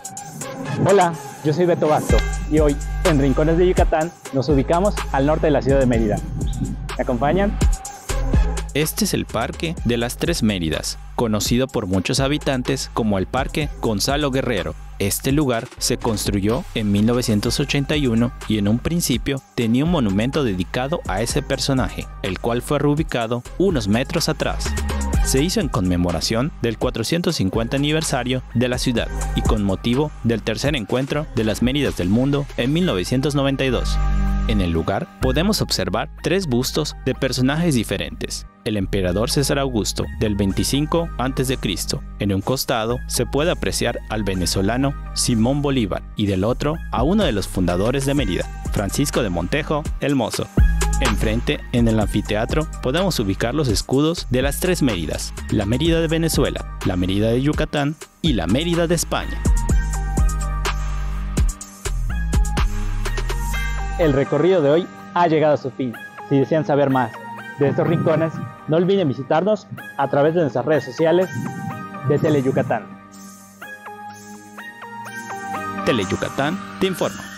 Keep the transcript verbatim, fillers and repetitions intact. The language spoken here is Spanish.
Hola, yo soy Beto Basto y hoy en Rincones de Yucatán nos ubicamos al norte de la ciudad de Mérida. ¿Me acompañan? Este es el Parque de las Tres Méridas, conocido por muchos habitantes como el Parque Gonzalo Guerrero. Este lugar se construyó en mil novecientos ochenta y uno y en un principio tenía un monumento dedicado a ese personaje, el cual fue reubicado unos metros atrás. Se hizo en conmemoración del cuatrocientos cincuenta aniversario de la ciudad y con motivo del tercer encuentro de las Méridas del mundo en mil novecientos noventa y dos. En el lugar podemos observar tres bustos de personajes diferentes. El emperador César Augusto del veinticinco antes de Cristo. En un costado se puede apreciar al venezolano Simón Bolívar y del otro a uno de los fundadores de Mérida, Francisco de Montejo el Mozo. Enfrente, en el anfiteatro, podemos ubicar los escudos de las tres Méridas, la Mérida de Venezuela, la Mérida de Yucatán y la Mérida de España. El recorrido de hoy ha llegado a su fin. Si desean saber más de estos rincones, no olviden visitarnos a través de nuestras redes sociales de Tele Yucatán. Tele Yucatán te informa.